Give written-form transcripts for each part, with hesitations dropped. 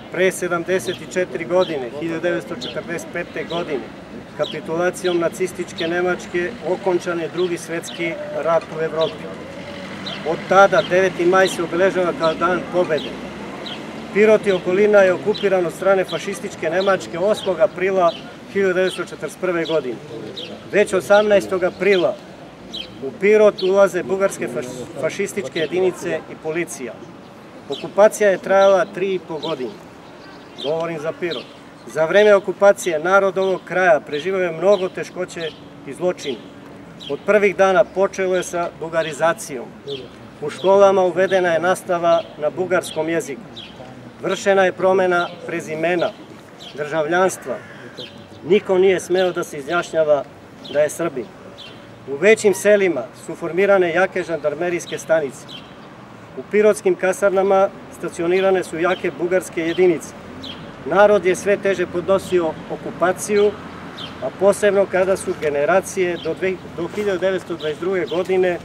Pre 74 godine, 1945. godine, kapitulacijom nacističke Nemačke okončan je Drugi svetski rat u Evropi. Od tada 9. maj se obeležava kao dan pobede. Pirot i okolina je okupiran od strane fašističke Nemačke 8. aprila 1941. godine. Već 18. aprila u Pirot ulaze bugarske fašističke jedinice i policija. Okupacija je trajala 3,5 godine. Govorim za Pirot. Za vreme okupacije narod ovog kraja preživao je mnogo teškoće i zločina. Od prvih dana počelo je sa bugarizacijom. U školama uvedena je nastava na bugarskom jeziku. Vršena je promena prezimena, državljanstva. Niko nije smeo da se izjašnjava da je Srbin. U većim selima su formirane jake žandarmerijske stanice. U pirotskim kasarnama stacionirane su jake bugarske jedinice. Narod je sve teže podnosio okupaciju, a posebno kada su generacije do 1922. godine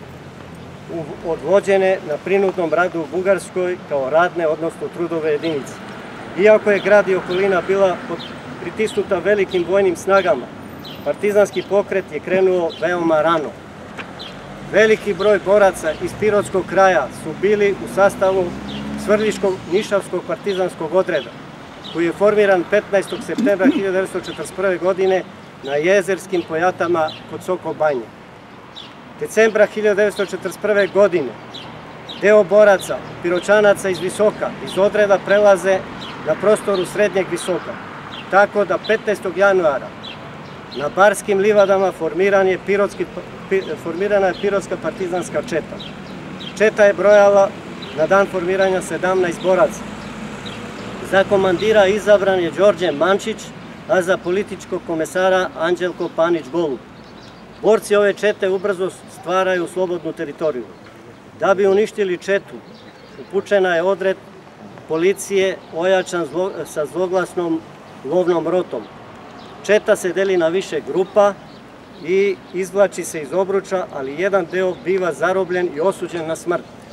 odvođene na prinudnom radu u Bugarskoj kao radne, odnosno trudove jedinice. Iako je grad i okolina bila pritisnuta velikim vojnim snagama, partizanski pokret je krenuo veoma rano. Veliki broj boraca iz pirotskog kraja su bili u sastavu Svrljiškog nišavskog partizanskog odreda, koji je formiran 15. septembra 1941. godine na Jezerskim Pojatama kod Soko Banje. Decembra 1941. godine deo boraca, piroćanaca iz Visoka, iz odreda prelaze na prostoru Srednjeg Visoka, tako da 15. januara na Barskim livadama formirana je pirotska partizanska četa. Četa je brojala na dan formiranja 17 boraca. Za komandira izabran je Đorđe Mančić, a za političkog komesara Anđelko Panić-Golub. Borci ove čete ubrzo stvaraju slobodnu teritoriju. Da bi uništili četu, upućena je odred policije ojačan sa zloglasnom lovnom rotom. Četa se deli na više grupa i izvlači se iz obruča, ali jedan deo biva zarobljen i osuđen na smrt.